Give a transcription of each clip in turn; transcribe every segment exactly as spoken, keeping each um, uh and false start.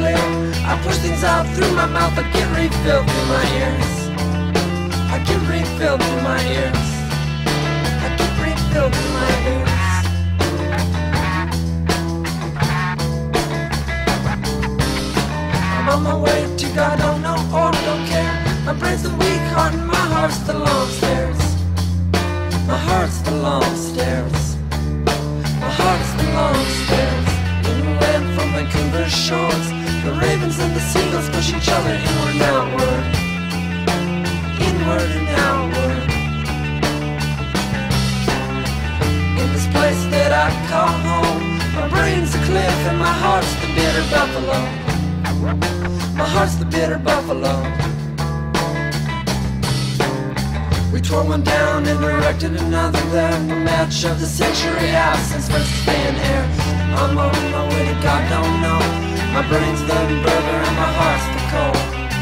clear. I push things out through my mouth, I get refilled through my ears. I get refilled through my ears. I get refilled through my ears. I'm on my way to God, don't know or don't care. My brain's the weak heart and my heart's the long stairs. My heart's the long stairs. My heart's the long stairs. Inland from Vancouver shores, the ravens and the seagulls push each other inward and outward. Inward and outward. In this place that I call home, my brain's a cliff and my heart's the bitter buffalo. My heart's the bitter buffalo. We tore one down and erected another there. The match of the century, absence versus thin air. I'm on my way to God, don't know. My brain's the burger and my heart's the coal.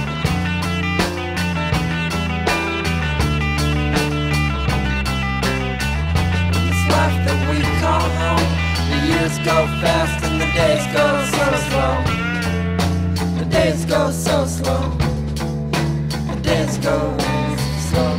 In this life that we call home, the years go fast and the days go so slow. The days go so slow. The days go slow.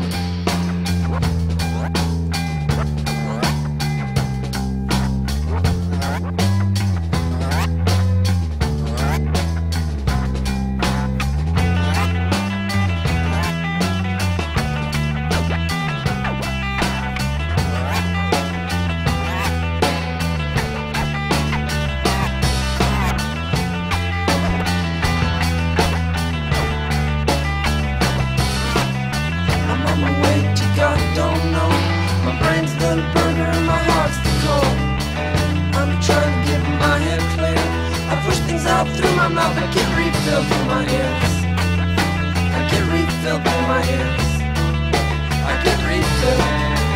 Through my mouth, I get refilled through my ears. I get refilled through my ears. I get refilled.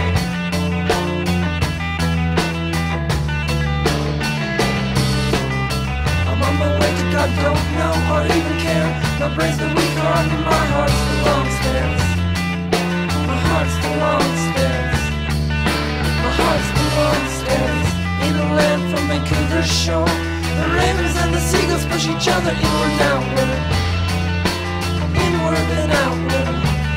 I'm on my way to God, don't know or even care. My brain's the weak heart and my heart's the long stairs. My heart's the long stairs. My heart's the long stairs. In a land from Vancouver shore, the ravens and the seagulls push each other inward and outward. Inward and outward.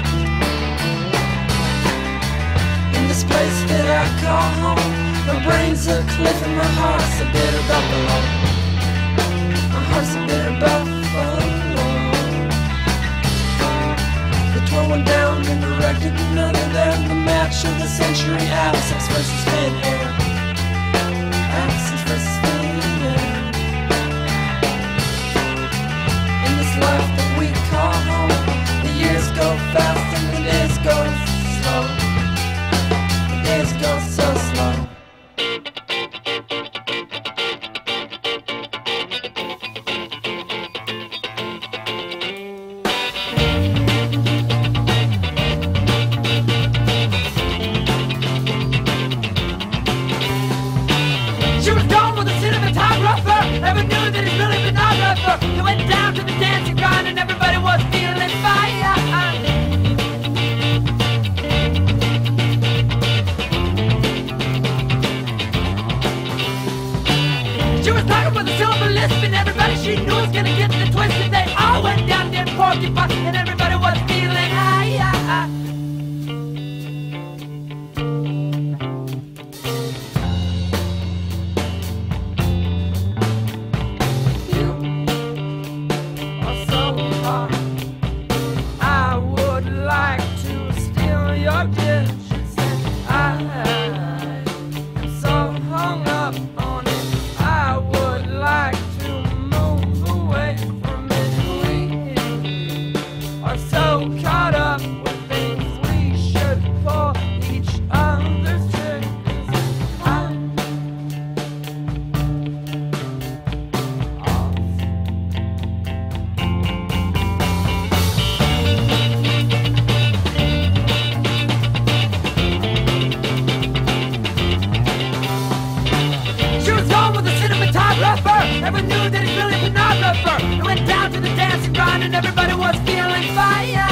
In this place that I call home, my brain's a cliff and my heart's a bitter buffalo. My heart's a bitter buffalo. They tore one down and erected another there. The match of the century, absence versus thin air. Absence versus thin air. Life that we call home, the years go fast and the days go slow. The days go so slow. She was gone with a cinematographer, never knew that he'd really been not rougher. He went down to the dancing grind and everybody was feeling fire. She was talking with a silver lisp and everybody she knew was gonna get the twist. And they all went down there porcupine and everybody was feeling high. Never knew that he'd really been not rougher. He went down to the dancing grind and everybody was feeling fire.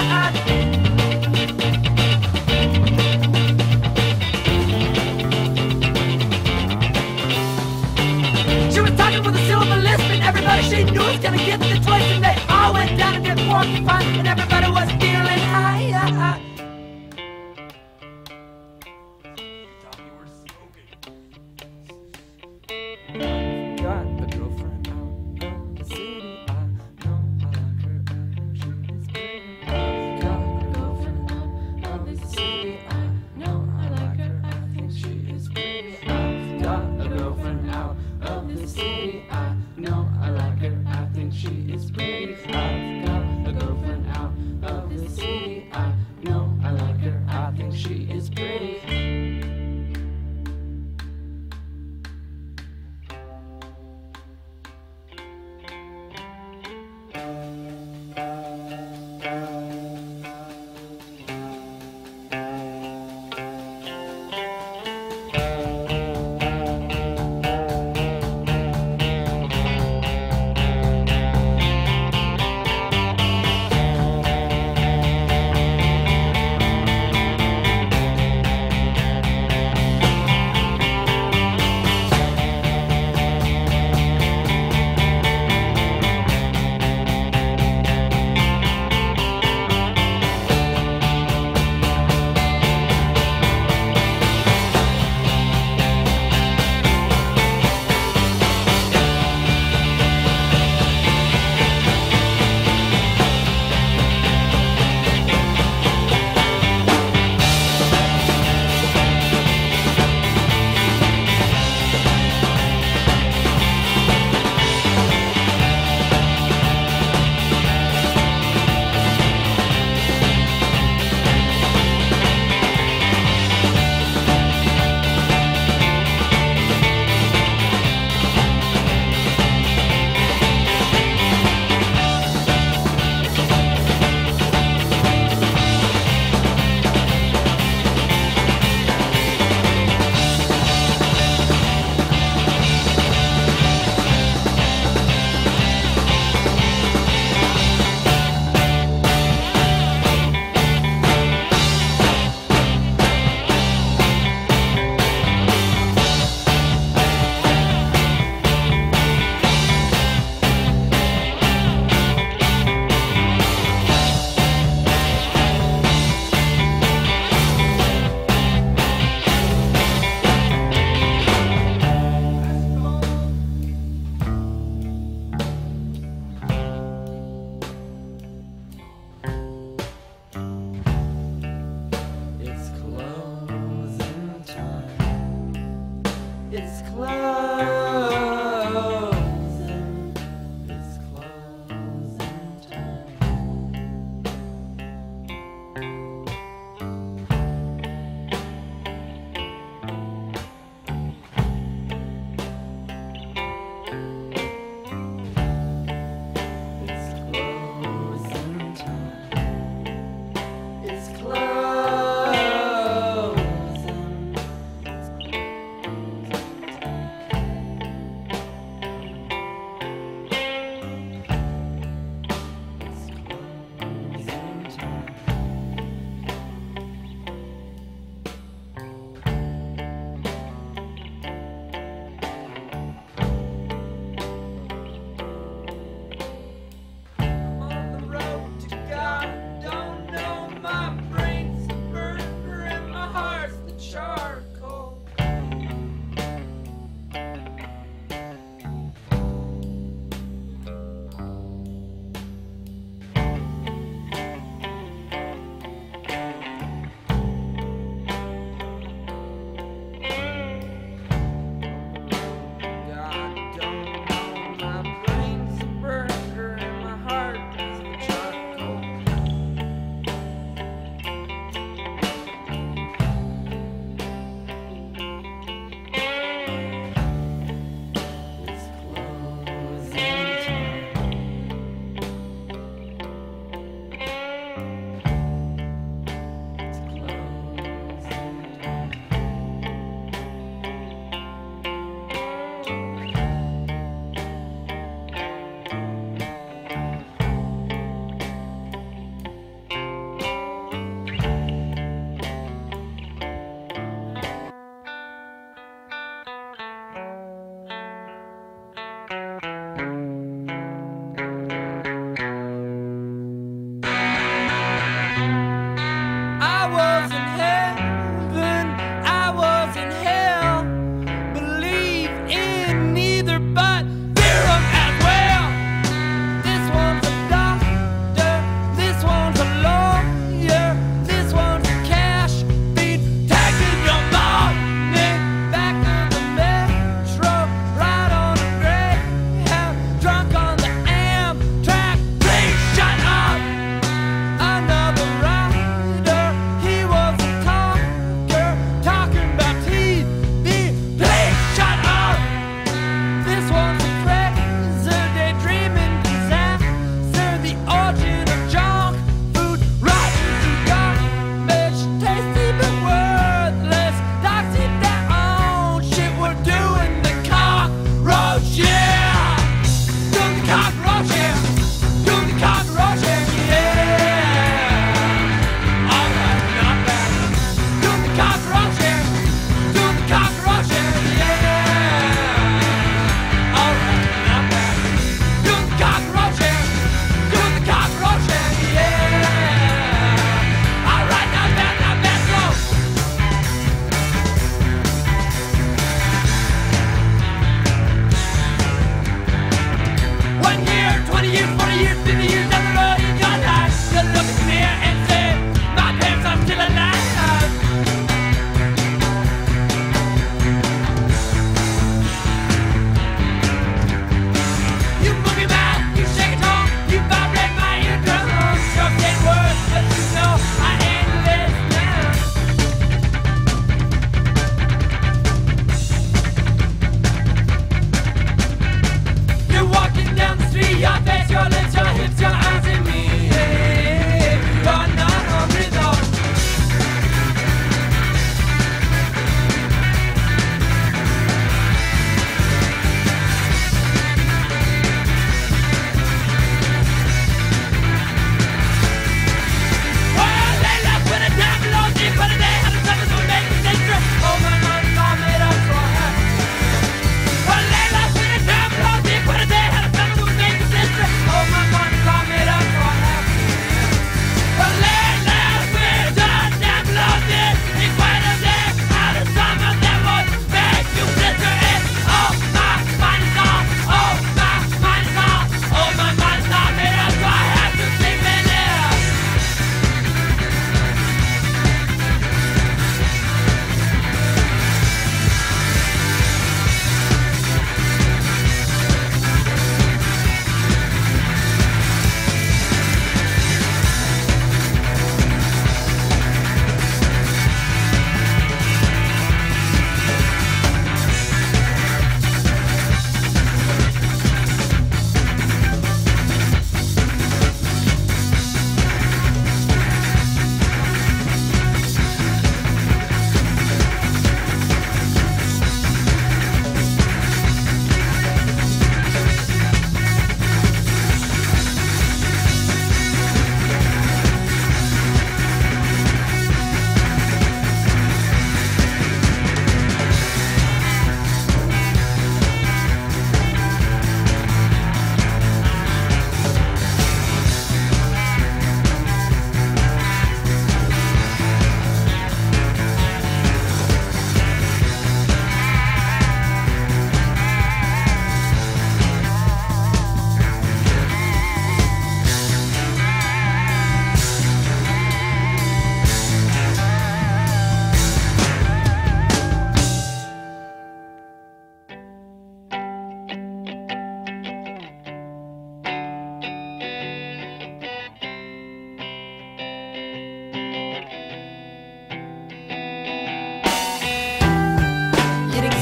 She was talking with a silver lisp and everybody she knew was gonna get the choice, and they all went down and did porcupine, and everybody was feeling high. Got a girlfriend out of the city, I know I like her, I think she is pretty. Got a girlfriend out of the city, I know I like her, I think she is pretty. I've got a girlfriend out of the city, I know I like her, I think she is pretty. I've got a girlfriend out of the city, I know I like her, I think she is pretty. It's closing, it's closing time. It's closing time. It's closing.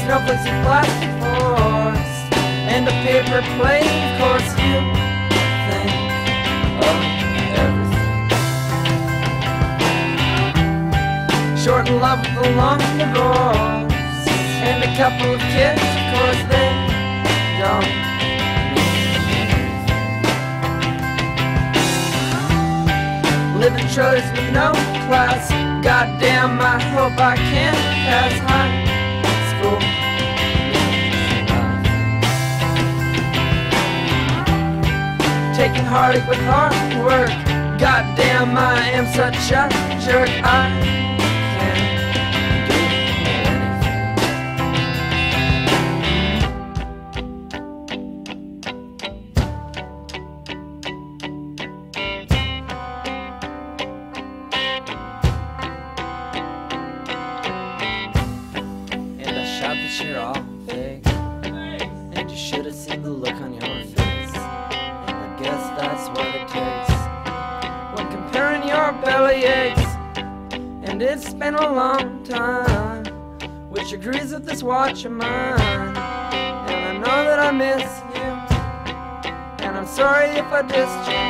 snowflakes and plastic forks and a paper plate. Of course you think of everything. Short in love with a long divorce and a couple of kids. Of course they don't live in trailers with no class. Goddamn, I hope I can pass high school. Taking heartache with hard work. Goddamn, I am such a jerk. I can't do Shout that you're all fake, and you should have seen the look on your face. And I guess that's what it takes when comparing your belly aches. And it's been a long time, which agrees with this watch of mine. And I know that I miss you, and I'm sorry if I dissed you.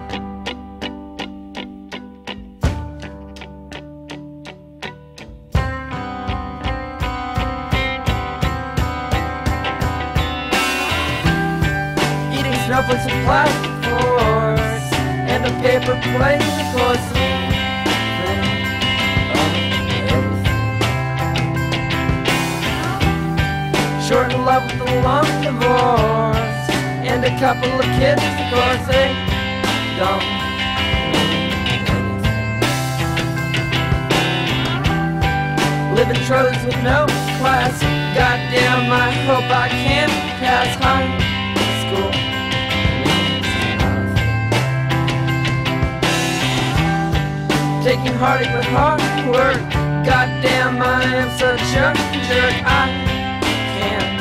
Snowflakes and plastic forks and a paper plate. Of course you think of everything. Short in love with a long divorce and a couple of kids. Of course they don't live in trailers with no class. Goddamn, I hope I can pass high school. Taking heartache with hard work. Goddamn, I am such a jerk. I can't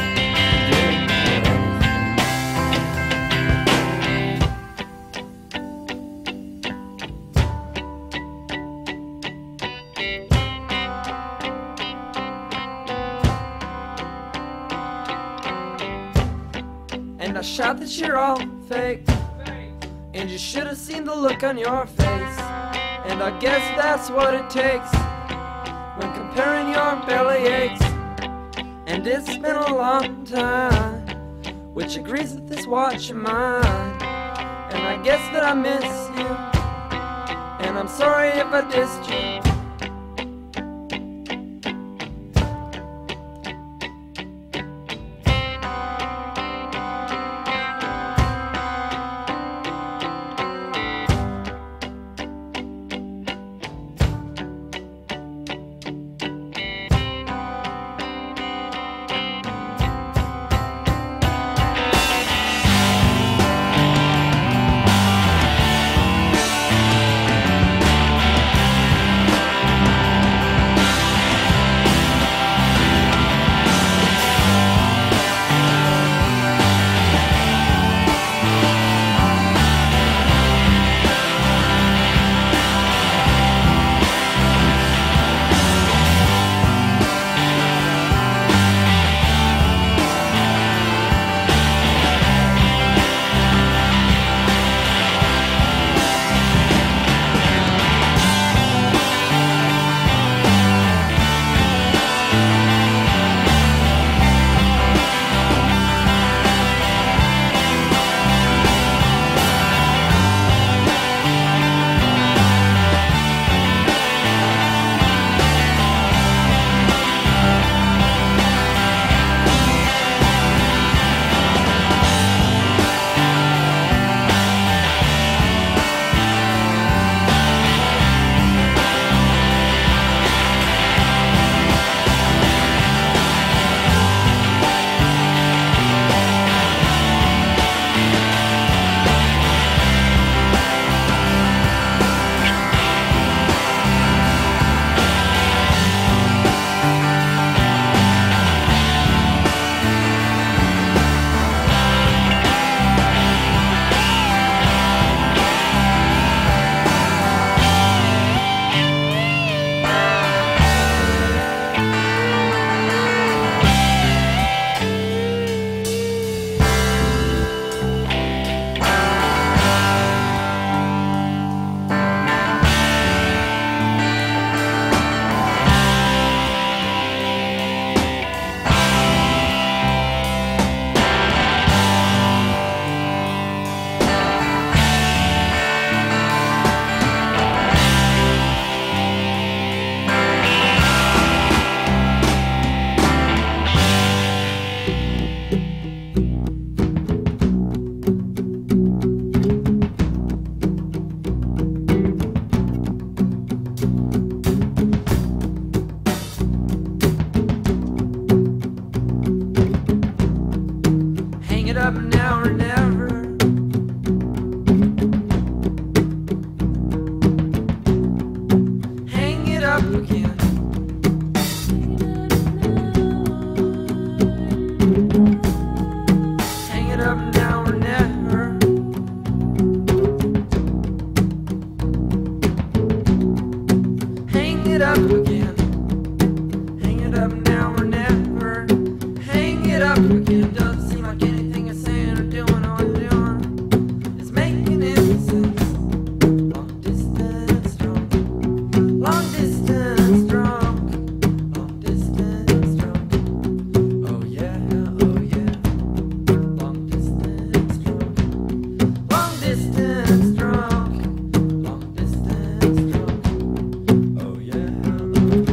do. And I shout that you're all fake, and you should have seen the look on your face. And I guess that's what it takes when comparing your belly aches. And it's been a long time, which agrees with this watch of mine. And I guess that I miss you, and I'm sorry if I dissed you. Hang it up now or never. Hang it up again. Hang it up now or never. Hang it up again. Hang it up now or never. Hang it up again. Doesn't seem like anything you're saying or doing or doing is making any sense. Long distance drunk. Long distance drunk. Long distance drunk. Oh yeah, oh yeah. Long distance drunk. Long distance drunk. Long distance drunk. Oh yeah, oh yeah.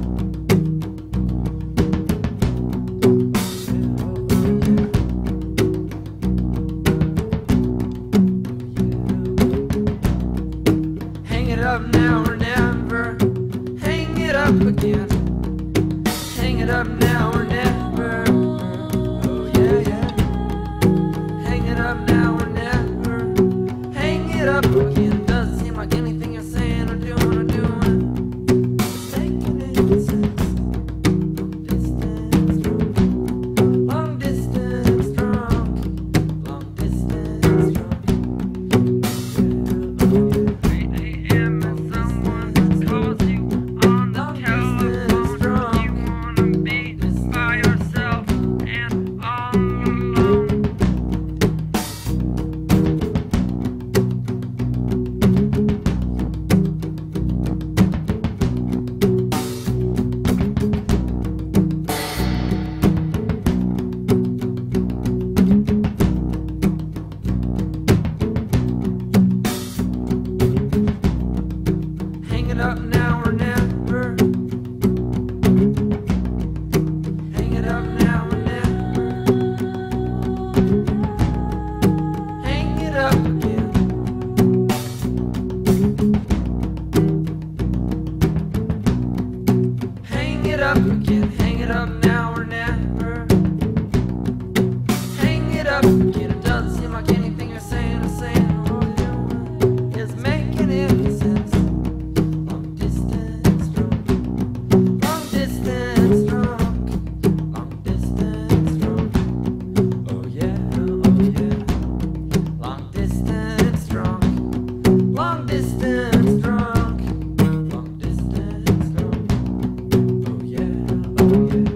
Hang it up now or never. Hang it up again. Hang it up now or never. Oh yeah, yeah. Hang it up now or never. Hang it up again. Doesn't seem like anything you're saying or doing or doing is making any sense. Long distance drunk. Long distance drunk. Hang it up now or never. Hang it up now or never. Hang it up again. Hang it up again. Hang it up now or never. Hang it up again. It doesn't seem like anything you're saying or saying or doing is making any sense. Long distance drunk. Long distance drunk. Long distance drunk. Oh yeah, oh yeah. Long distance drunk. Long distance drunk. Long distance drunk. Oh yeah, oh yeah.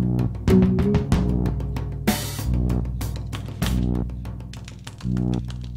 You